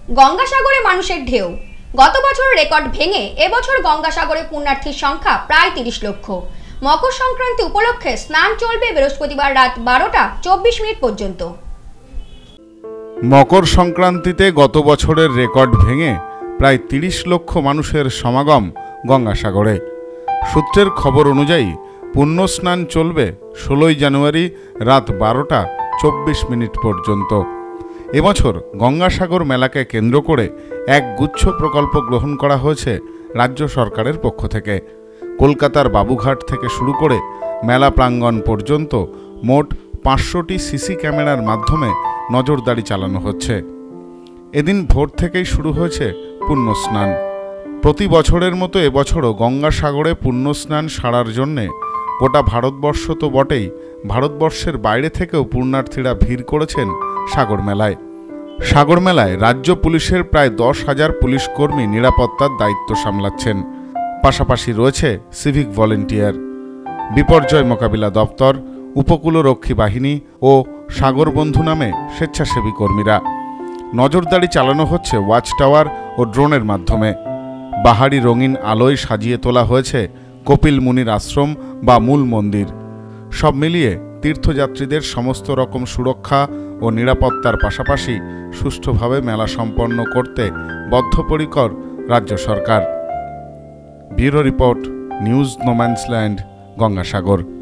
গঙ্গাসাগরে মানুষের ঢেউ। গত বছর রেকর্ড ভেঙে এবছর গঙ্গাসাগরে পুণ্যার্থীর সংখ্যা প্রায় 30 লক্ষ। মকর সংক্রান্তি উপলক্ষে স্নান চলবে বৃহস্পতিবার রাত 12:24 পর্যন্ত। মকর সংক্রান্তিতে গত বছরের রেকর্ড ভেঙে প্রায় 30 লক্ষ মানুষের সমাগম গঙ্গাসাগরে। সূত্রের খবর অনুযায়ী পুণ্য স্নান চলবে 16 জানুয়ারি রাত 12:24 পর্যন্ত। এবছর গঙ্গাসাগর মেলাকে কেন্দ্র করে এক গুচ্ছ প্রকল্প গ্রহণ করা হয়েছে রাজ্য সরকারের পক্ষ থেকে। কলকাতার বাবুঘাট থেকে শুরু করে মেলা প্রাঙ্গণ পর্যন্ত মোট 500টি সিসি ক্যামেরার মাধ্যমে নজরদারি চালানো হচ্ছে। এদিন ভোর থেকেই শুরু হয়েছে পুণ্য স্নান। প্রতি বছরের মতো এবছরও গঙ্গাসাগরে পুণ্য স্নান সারার জন্যে গোটা ভারতবর্ষ তো বটেই, ভারতবর্ষের বাইরে থেকেও পুণ্যার্থীরা ভিড় করেছেন সাগর মেলায়। সাগর মেলায় রাজ্য পুলিশের প্রায় 10,000 পুলিশ কর্মী নিরাপত্তার দায়িত্ব সামলাচ্ছেন। পাশাপাশি রয়েছে সিভিক ভলেন্টিয়ার, বিপর্যয় মোকাবিলা দপ্তর, উপকূলরক্ষী বাহিনী ও সাগর বন্ধু নামে স্বেচ্ছাসেবী কর্মীরা। নজরদারি চালানো হচ্ছে ওয়াচ টাওয়ার ও ড্রোনের মাধ্যমে। বাহারি রঙিন আলোয় সাজিয়ে তোলা হয়েছে কপিল মুনির আশ্রম বা মূল মন্দির। সব মিলিয়ে তীর্থযাত্রীদের সমস্ত রকম সুরক্ষা ও নিরাপত্তার পাশাপাশি সুষ্ঠুভাবে মেলা সম্পন্ন করতে বদ্ধপরিকর রাজ্য সরকার। Bureau report, news no man's land, Gangasagar.